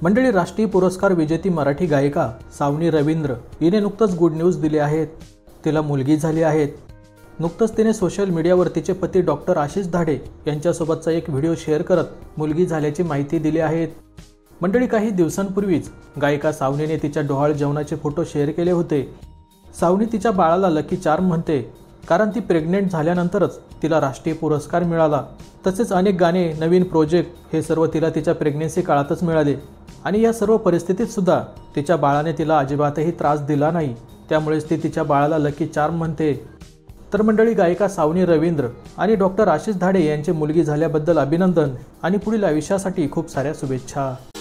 मंडळी, राष्ट्रीय पुरस्कार विजेती मराठी गायिका सावनी रवींद्र हिने नुकतंच गुड न्यूज दिली आहेत। तिला मुलगी झाली आहे। नुकतंच तिने सोशल मीडियावर तिचे पती डॉक्टर आशिष धाडे यांच्यासोबतचा एक व्हिडिओ शेअर करत मुलगी झाल्याची माहिती दिली आहे। मंडळी, काही दिवसांपूर्वीच गायिका सावनीने तिच्या डोहाळ जेवणाचे फोटो शेअर केले होते। सावनी तिच्या बाळाला लकी चार्म म्हणते, कारण ती प्रेग्नेंट झाल्यानंतरच तिला राष्ट्रीय पुरस्कार मिळाला। तसेच अनेक गाणे, नवीन प्रोजेक्ट हे सर्व तिला तिच्या प्रेग्नेन्सी काळातच मिळाले आणि या सर्व परिस्थितीत सुद्धा तिच्या बाळाने तिला अजिबातही त्रास दिला नाही। त्यामुळेच ती तिच्या बाळाला लकी चार्म म्हणते। तर मंडळी, गायिका सावनी रवींद्र आणि डॉक्टर आशिष धाडे यांची मुलगी झाल्याबद्दल अभिनंदन आणि पुढील आयुष्यासाठी खूप साऱ्या शुभेच्छा।